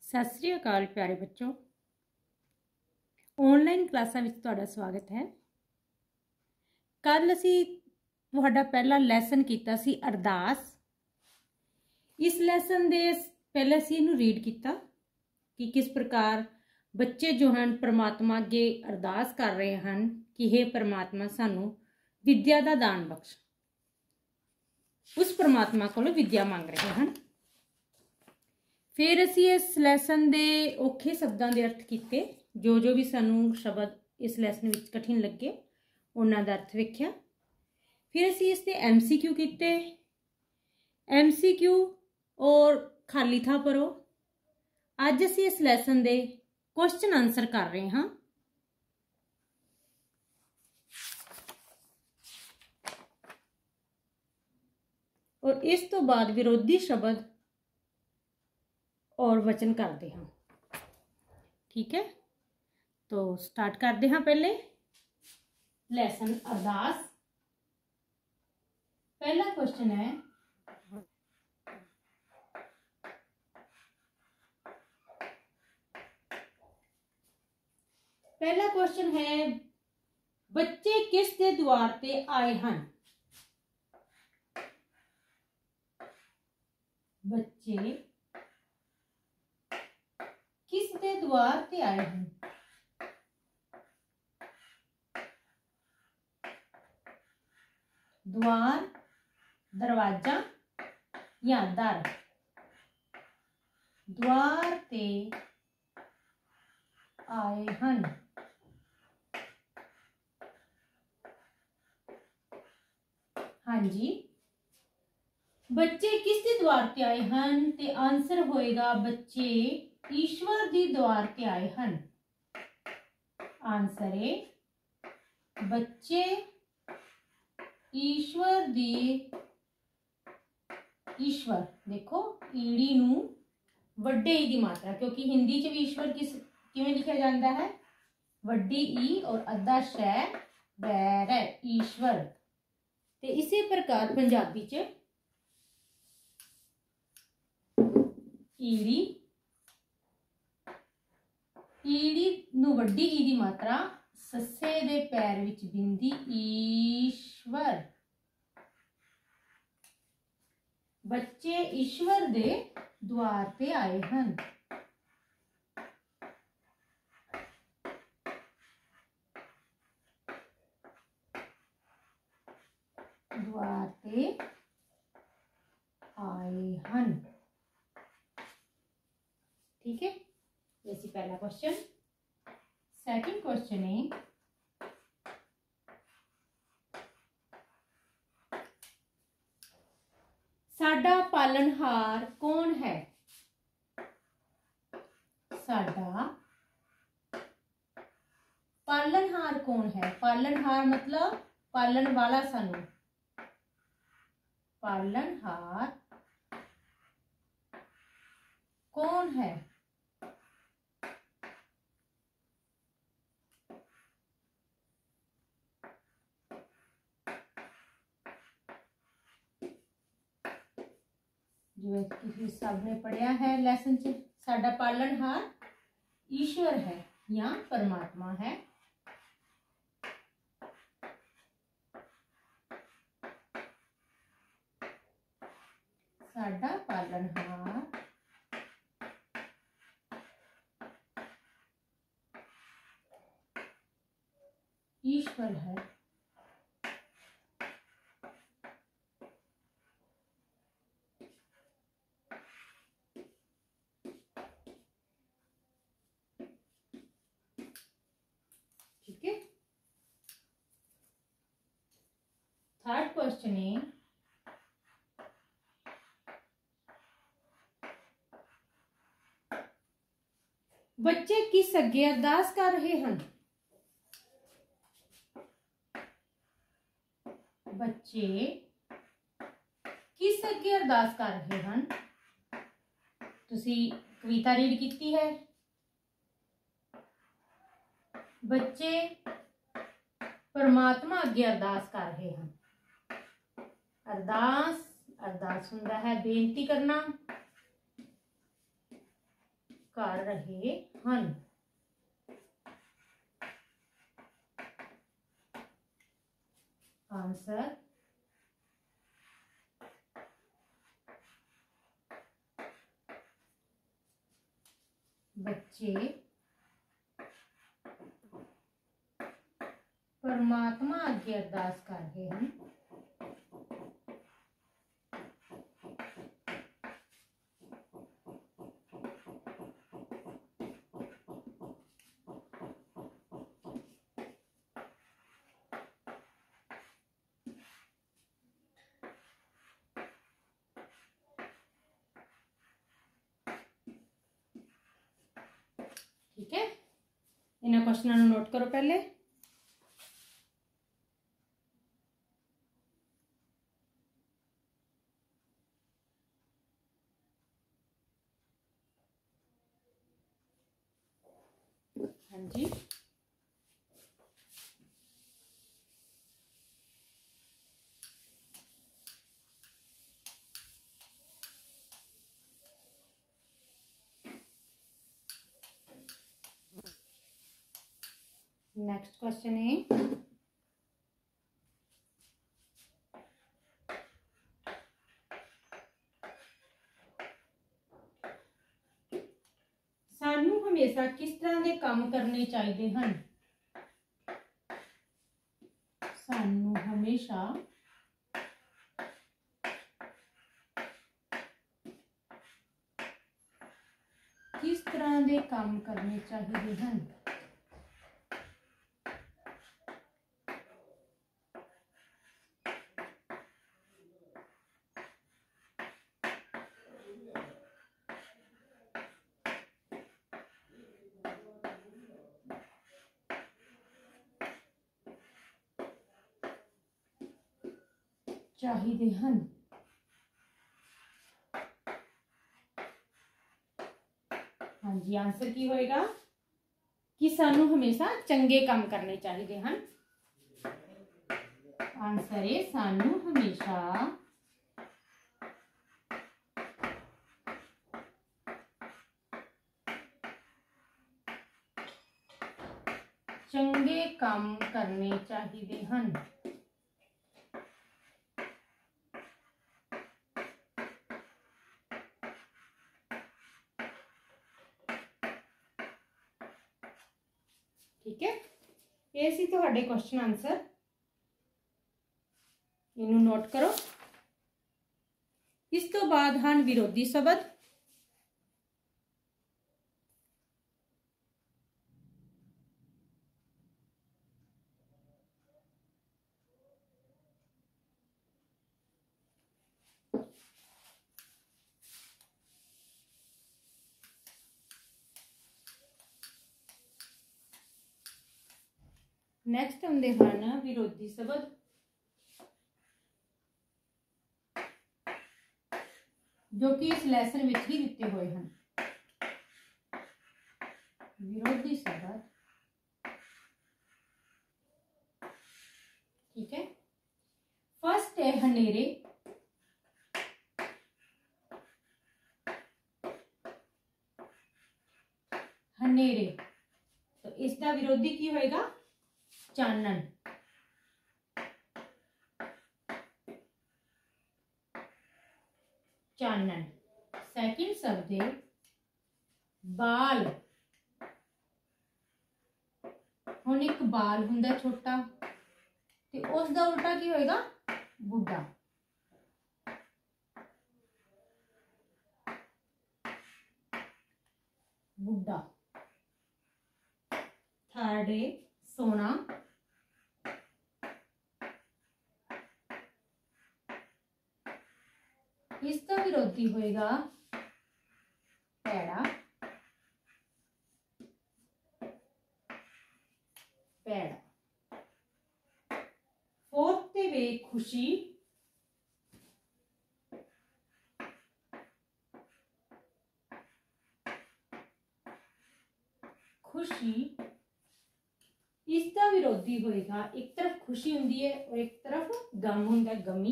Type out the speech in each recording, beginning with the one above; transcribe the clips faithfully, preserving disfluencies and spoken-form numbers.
सत श्री अकाल प्यारे बच्चों, ऑनलाइन क्लासां विच तुहाडा स्वागत है। कल असी तुहाडा पहला लैसन कीता सी अरदास। इस लैसन दे पहले असी इहनूं रीड कीता कि किस प्रकार बच्चे जो हैं परमात्मा अगे अरदास कर रहे हैं कि हे परमात्मा सानू विद्या दा दान बख्श। उस परमात्मा कोलों विद्या मांग रहे हैं। फिर असी इस लैसन दे औखे शब्दां दे अर्थ कीते, जो जो भी सानू शब्द इस लैसन विच कठिन लगे उन्हां दा अर्थ वेख्या। फिर असी इस दे एम सी क्यू कीते। एम सी क्यू और खाली था भरो। अज असी इस लैसन दे क्वेश्चन आंसर कर रहे हाँ। और इस तो बाद विरोधी शब्द और वचन करते हैं। ठीक है, तो स्टार्ट करते हैं। पहले लैसन अरदास। पहला क्वेश्चन है, पहला क्वेश्चन है बच्चे किस दे द्वार ते आए हैं। बच्चे किस दे द्वार ते आए हैं। द्वार दरवाजा या दर। द्वार ते आए हैं। हाँ जी, बच्चे किस दे द्वार ते आए हैं ते आंसर होएगा बच्चे ईश्वर दी द्वार ते आए हैं। आंसर है बच्चे ईश्वर दी। ईश्वर देखो ईड़ी नू वड्डे ई दी मात्रा, क्योंकि हिंदी च भी ईश्वर किस किवें लिखा जाता है, वड्डी ई और अद्धा शै बैर है ईश्वर। ते इसी प्रकार पंजाबी च ईड़ी ईड़ी नू वड्डी ई दी मात्रा, सस्से दे पैर विच बिंदी ईश्वर। बच्चे ईश्वर दे द्वार पे आए हैं। द्वार पे आए हैं। ठीक है, ये सी पहला क्वेश्चन। सेकंड क्वेश्चन है, साडा पालनहार कौन है। साडा पालनहार कौन है। पालनहार मतलब पालन वाला सानू। पालनहार कौन है। जो किसी सबने पढ़िया है लैसन च, साडा पालनहार ईश्वर है या परमात्मा है। साडा पालनहार ईश्वर है। ठीक है, थर्ड क्वेश्चन है, बच्चे किस अगे अरदास कर रहे हैं। बच्चे किस अगे अरदास कर रहे हैं। तुसी कविता रीड की है। बच्चे परमात्मा अगे अरदास कर रहे हैं। अरदास अरदास हुंदा है बेनती करना, कर रहे हैं। आंसर बच्चे परमात्मा अगे अरदास कर रहे हैं। ठीक है, इन्होंने क्वेश्चन नोट करो पहले। हाँ जी, नेक्स्ट क्वेश्चन है सानू हमेशा किस तरह के काम करने चाहिए हैं। सानू हमेशा किस तरह के काम करने चाहिए हैं। चाहिए हैं। हाँ जी, आंसर की होएगा कि सानू हमेशा चंगे काम करने चाहिए हैं। आंसर है सानू हमेशा चंगे काम करने चाहिए हैं। ठीक है, ये सी तुहाडे क्वेश्चन आंसर, इनू नोट करो। इस तो बाद हैं विरोधी शब्द। नैक्सट आते हैं विरोधी शब्द, जो कि इस लैसन में ही दिते हुए हैं। विरोधी शब्द, ठीक है। फर्स्ट है हनेरे। हनेरे, तो इसका विरोधी की होएगा चानन। चानन। सेकंड शब्द है बाल। हुण एक बाल हुंदा छोटा, ते उसका उल्टा की होएगा बुढ़ा। बुढ़ा। थर्ड है सोना। इसका विरोधी होएगा पैड़ा। पैड़ा। फोर्थ वे खुशी। खुशी, इसका विरोधी होएगा, एक तरफ खुशी हुंदी है और एक तरफ गम हुंदा है, गमी।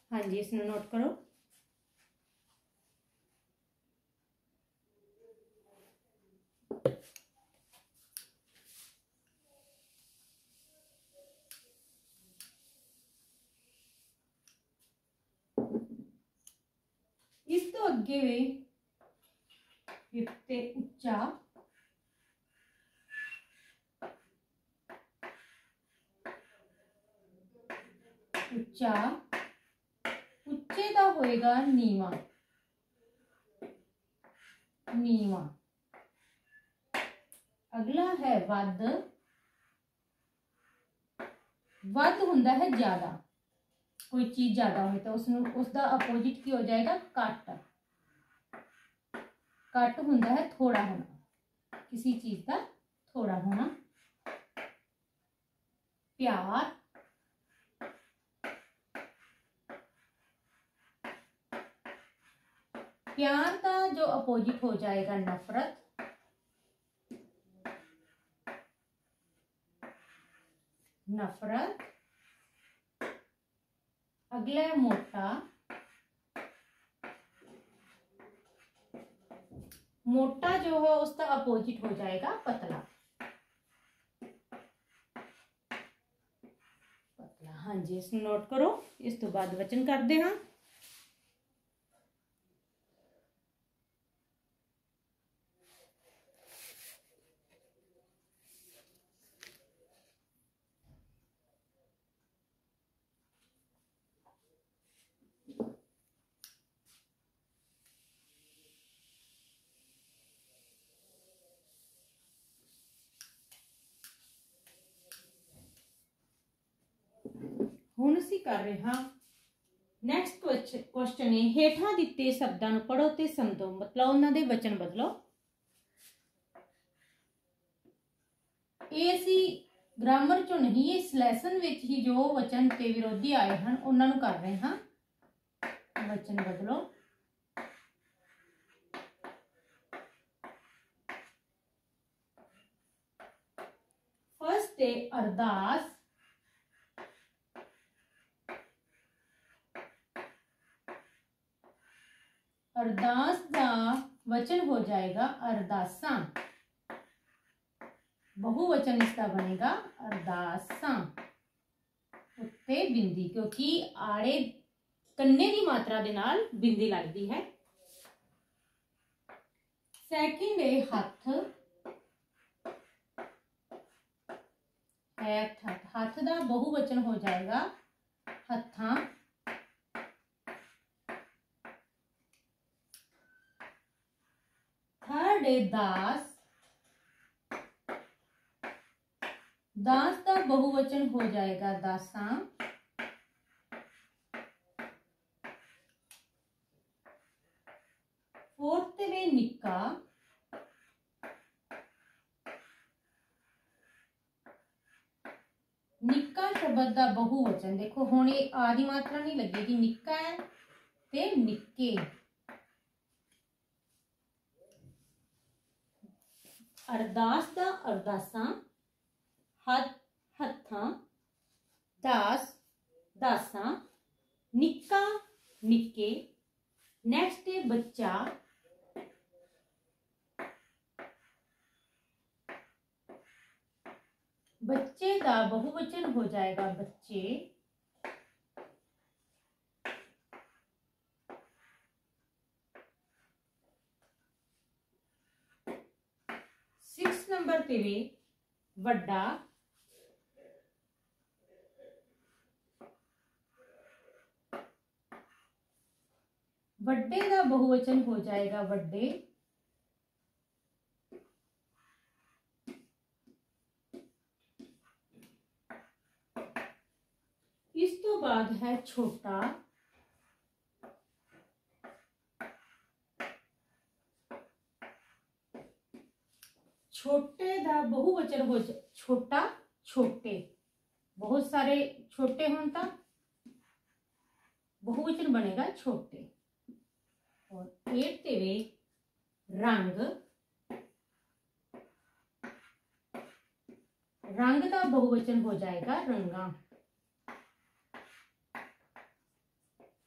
हाँ जी, इसमें नोट करो। इस तो अगे वे फिफ्ते उच्चा, उच्चा, उच्चे दा होएगा नीवा, नीवा। अगला है वध, वध हुंदा है ज्यादा, कोई चीज ज्यादा हो तो उसनु उसका अपोजिट की हो जाएगा घट, घट हुंदा है थोड़ा होना, किसी चीज का थोड़ा होना। प्यार, प्यार का जो अपोजिट हो जाएगा नफरत, नफरत। अगला है मोटा, मोटा जो है उसका अपोजिट हो जाएगा पतला, पतला। हाँ जी, इसमें नोट करो। इस तो बाद वचन करते हाँ। हुण असीं कर रहे हाँ नैक्सट क्वेश्चन है, हेठां दिते शब्दां नूं पढ़ो ते समझो, मतलब उन्हां दे वचन बदलो। ये असीं ग्रामर चों नहीं, इस लैसन विच ही जो वचन ते विरोधी आए हैं उन्हां नूं कर रहे हाँ। वचन बदलो। फर्स्ट है अरदास, अरदास का वचन हो जाएगा अरदासा, बहुवचन इसका बनेगा अरदासा। उत्ते बिंदी, क्योंकि आड़े कन्ने की मात्रा दे नाल बिंदी लगती है। सैकेंड है हथ, हथ, हथ का बहुवचन हो जाएगा हथा। थर्ड है दास, दास का बहुवचन हो जाएगा दासा। फोर्थ वे निक्का, निक्का शब्द का बहुवचन देखो हुण ये आदि मात्रा नहीं लगेगी, निक्का है ते निक्के। अरदास दा अरदासा, हथ हथा, दास दासा, निक्का निक्के। नेक्स्ट है बच्चा, बच्चे का बहुवचन हो जाएगा बच्चे। सिक्स नंबर ते वे वड्डा, वड्डे का बहुवचन हो जाएगा वड्डे। इस तो बाद है छोटा, छोटे का बहुवचन हो छोटा छोटे, बहुत सारे छोटे हों तो बहुवचन बनेगा छोटे। और एट ते वे रंग, रंग का बहुवचन हो जाएगा रंगा।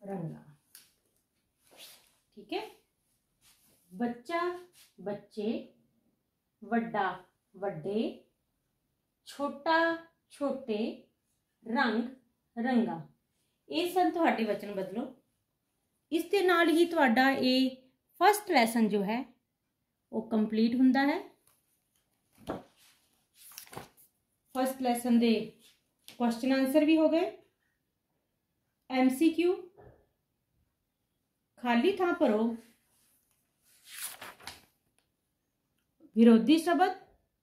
रंगा। ठीक है, बच्चा बच्चे, वड्डा वड्डे, छोटा छोटे, रंग रंगा। ये सन तुहाडे वचन बदलो। इस दे नाल ही तुहाडा ये फस्ट लैसन जो है वो कंप्लीट हुंदा है। फस्ट लैसन दे क्वेश्चन आंसर भी हो गए, एमसीक्यू, खाली थां भरो, विरोधी शब्द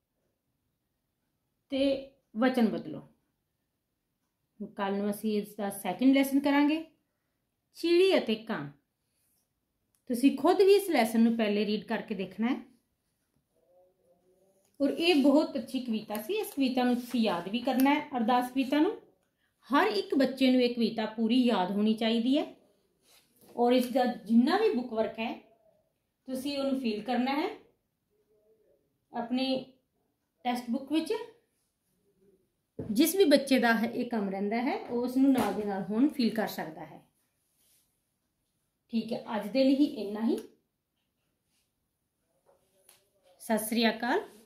ते वचन बदलो। कल नूं असीं इसदा सैकेंड लैसन करांगे, चिड़ी अते कां। तुसीं खुद भी इस लैसन नूं पहले रीड करके देखना है। और ये बहुत अच्छी कविता सी। इस कविता नूं तुसीं याद भी करना है। अरदास कविता नूं हर एक बच्चे नूं ये कविता पूरी याद होनी चाहिए है। और इसका जिन्ना भी बुक वर्क है तुसीं उहनूं फील करना है अपनी टेस्ट बुक विच। जिस भी बच्चे का ये काम रहिंदा है उसनूं नाल दे नाल हुण फील कर सकता है। ठीक है, अज दे लई इन्ना ही। सत श्री अकाल।